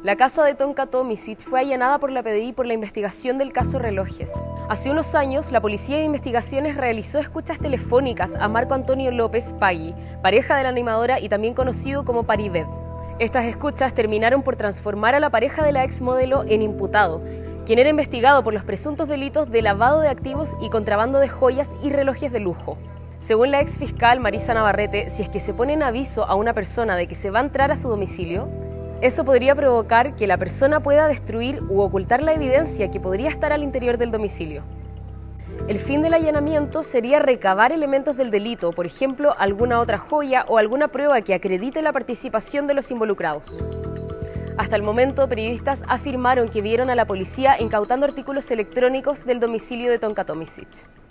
La casa de Tonka Tomisic fue allanada por la PDI por la investigación del caso Relojes. Hace unos años, la Policía de Investigaciones realizó escuchas telefónicas a Marco Antonio López Pagui, pareja de la animadora y también conocido como Paribet. Estas escuchas terminaron por transformar a la pareja de la exmodelo en imputado, quien era investigado por los presuntos delitos de lavado de activos y contrabando de joyas y relojes de lujo. Según la exfiscal Marisa Navarrete, si es que se pone en aviso a una persona de que se va a entrar a su domicilio, eso podría provocar que la persona pueda destruir u ocultar la evidencia que podría estar al interior del domicilio. El fin del allanamiento sería recabar elementos del delito, por ejemplo, alguna otra joya o alguna prueba que acredite la participación de los involucrados. Hasta el momento, periodistas afirmaron que vieron a la policía incautando artículos electrónicos del domicilio de Tonka Tomisic.